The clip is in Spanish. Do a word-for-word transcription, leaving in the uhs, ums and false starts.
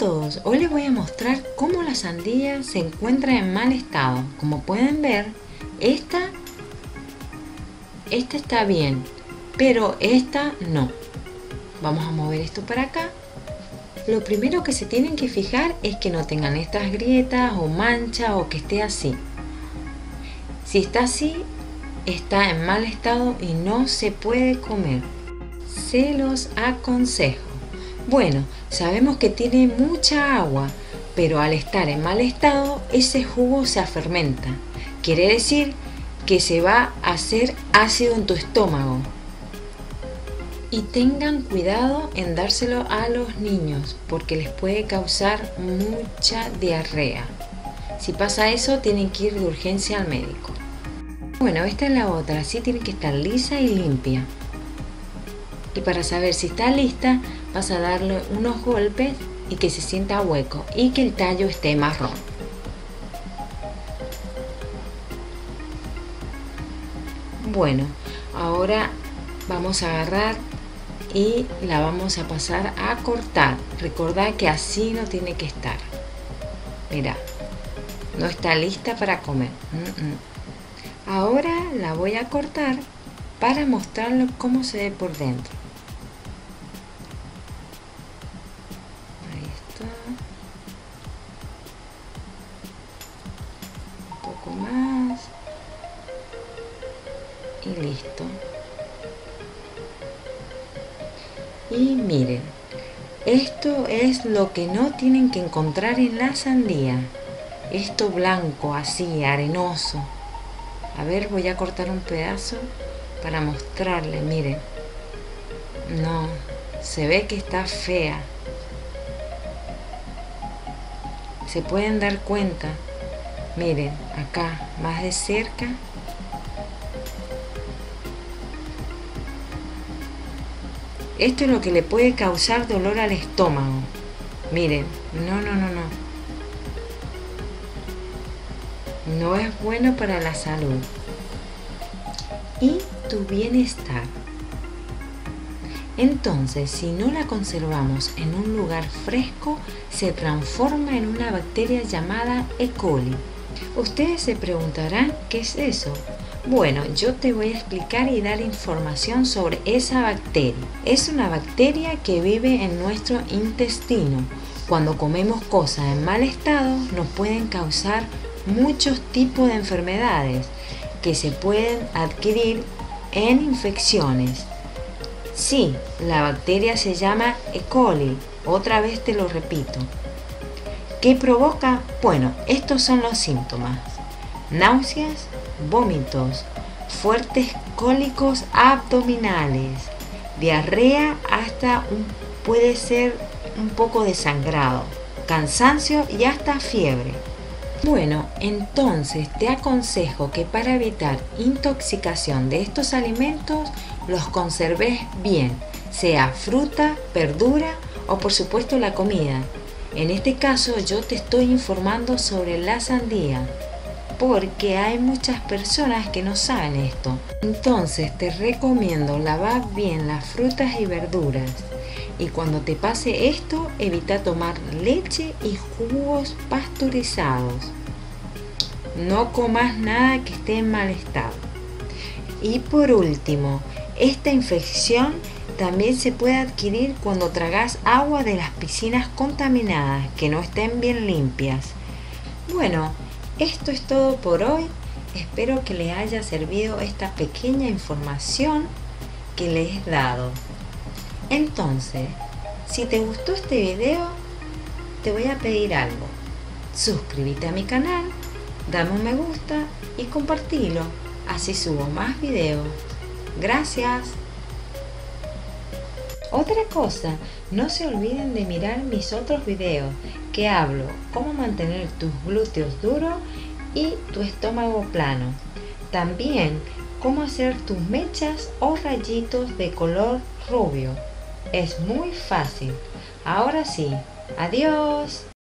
todos, hoy les voy a mostrar cómo la sandía se encuentra en mal estado. Como pueden ver, esta, esta está bien, pero esta no. Vamos a mover esto para acá. Lo primero que se tienen que fijar es que no tengan estas grietas o manchas o que esté así. Si está así, está en mal estado y no se puede comer. Se los aconsejo. Bueno, sabemos que tiene mucha agua, pero al estar en mal estado, ese jugo se fermenta. Quiere decir que se va a hacer ácido en tu estómago. Y tengan cuidado en dárselo a los niños, porque les puede causar mucha diarrea. Si pasa eso, tienen que ir de urgencia al médico. Bueno, esta es la otra, así tiene que estar lisa y limpia. Y para saber si está lista, vas a darle unos golpes y que se sienta hueco y que el tallo esté marrón. Bueno, ahora vamos a agarrar y la vamos a pasar a cortar. Recordad que así no tiene que estar. Mira, no está lista para comer. Mm-mm. Ahora la voy a cortar para mostrarles cómo se ve por dentro. Ahí está. Un poco más. Y listo. Y miren, esto es lo que no tienen que encontrar en la sandía. Esto blanco, así, arenoso. A ver, voy a cortar un pedazo para mostrarle, miren. No, se ve que está fea. Se pueden dar cuenta. Miren, acá, más de cerca. Esto es lo que le puede causar dolor al estómago. Miren, no, no, no, no. No es bueno para la salud y tu bienestar. Entonces, si no la conservamos en un lugar fresco, se transforma en una bacteria llamada E. coli. Ustedes se preguntarán, ¿qué es eso? Bueno, yo te voy a explicar y dar información sobre esa bacteria. Es una bacteria que vive en nuestro intestino. Cuando comemos cosas en mal estado, nos pueden causar muchos tipos de enfermedades que se pueden adquirir en infecciones. Sí, la bacteria se llama E. coli. Otra vez te lo repito. ¿Qué provoca? Bueno, estos son los síntomas: náuseas, vómitos, fuertes cólicos abdominales, diarrea, hasta un, puede ser un poco de sangrado, cansancio y hasta fiebre. Bueno, entonces te aconsejo que para evitar intoxicación de estos alimentos los conserves bien, sea fruta, verdura o por supuesto la comida. En este caso yo te estoy informando sobre la sandía, porque hay muchas personas que no saben esto. Entonces te recomiendo lavar bien las frutas y verduras. Y cuando te pase esto, evita tomar leche y jugos pasteurizados. No comas nada que esté en mal estado. Y por último, esta infección también se puede adquirir cuando tragas agua de las piscinas contaminadas que no estén bien limpias. Bueno, esto es todo por hoy. Espero que les haya servido esta pequeña información que les he dado. Entonces, si te gustó este video, te voy a pedir algo. Suscríbete a mi canal, dame un me gusta y compartilo. Así subo más videos. Gracias. Otra cosa, no se olviden de mirar mis otros videos que hablo cómo mantener tus glúteos duros y tu estómago plano. También cómo hacer tus mechas o rayitos de color rubio. Es muy fácil. Ahora sí, adiós.